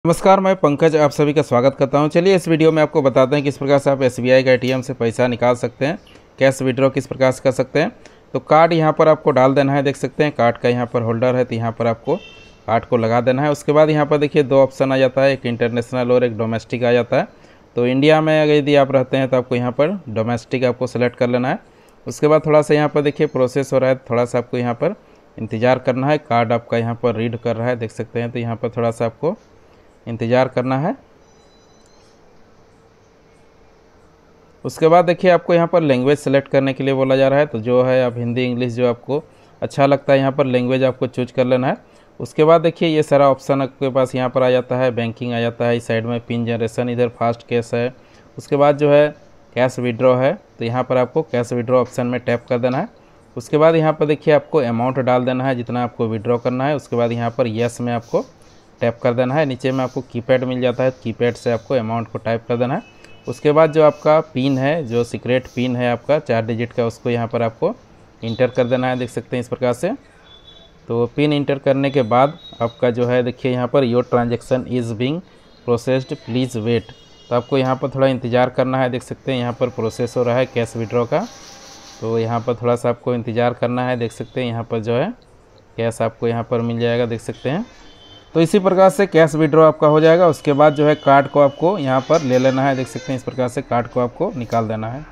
नमस्कार, मैं पंकज आप सभी का स्वागत करता हूं। चलिए इस वीडियो में आपको बताते हैं किस प्रकार से आप एसबीआई का एटीएम से पैसा निकाल सकते हैं, कैश विड्रॉ किस प्रकार से कर सकते हैं। तो कार्ड यहां पर आपको डाल देना है, देख सकते हैं कार्ड का यहां पर होल्डर है, तो यहां पर आपको कार्ड को लगा देना है। उसके बाद यहां पर देखिए दो ऑप्शन आ जाता है, एक इंटरनेशनल और एक डोमेस्टिक आ जाता है। तो इंडिया में अगर यदि आप रहते हैं तो आपको यहाँ पर डोमेस्टिक आपको सेलेक्ट कर लेना है। उसके बाद थोड़ा सा यहाँ पर देखिए प्रोसेस हो रहा है, थोड़ा सा आपको यहाँ पर इंतज़ार करना है। कार्ड आपका यहाँ पर रीड कर रहा है, देख सकते हैं, तो यहाँ पर थोड़ा सा आपको इंतज़ार करना है। उसके बाद देखिए आपको यहाँ पर लैंग्वेज सेलेक्ट करने के लिए बोला जा रहा है, तो जो है आप हिंदी इंग्लिश जो आपको अच्छा लगता है यहाँ पर लैंग्वेज आपको चूज कर लेना है। उसके बाद देखिए ये सारा ऑप्शन आपके पास यहाँ पर आ जाता है, बैंकिंग आ जाता है, इस साइड में पिन जनरेशन, इधर फास्ट कैश है। उसके बाद जो है कैश विड्रॉ है, तो यहाँ पर आपको कैश विड्रॉ ऑप्शन में टैप कर देना है। उसके बाद यहाँ पर देखिए आपको अमाउंट डाल देना है जितना आपको विड्रॉ करना है। उसके बाद यहाँ पर येस में आपको टैप कर देना है। नीचे में आपको कीपैड मिल जाता है, कीपैड से आपको अमाउंट को टाइप कर देना है। उसके बाद जो आपका पिन है, जो सीक्रेट पिन है आपका 4 डिजिट का, उसको यहाँ पर आपको इंटर कर देना है, देख सकते हैं इस प्रकार से। तो पिन इंटर करने के बाद आपका जो है देखिए यहाँ पर your transaction is being processed please wait, तो आपको यहाँ पर थोड़ा इंतज़ार करना है। देख सकते हैं यहाँ पर प्रोसेस हो रहा है कैश विड्रॉ का, तो यहाँ पर थोड़ा सा आपको इंतज़ार करना है। देख सकते हैं यहाँ पर जो है कैश आपको यहाँ पर मिल जाएगा, देख सकते हैं। तो इसी प्रकार से कैश विड्रॉ आपका हो जाएगा। उसके बाद जो है कार्ड को आपको यहाँ पर ले लेना है, देख सकते हैं इस प्रकार से कार्ड को आपको निकाल देना है।